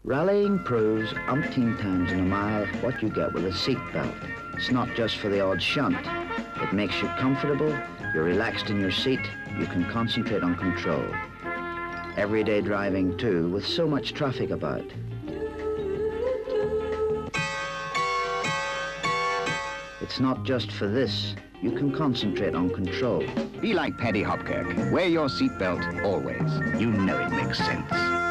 Rallying proves umpteen times in a mile what you get with a seat belt. It's not just for the odd shunt. It makes you comfortable, you're relaxed in your seat, you can concentrate on control. Everyday driving too, with so much traffic about. It's not just for this. You can concentrate on control. Be like Paddy Hopkirk. Wear your seatbelt always. You know it makes sense.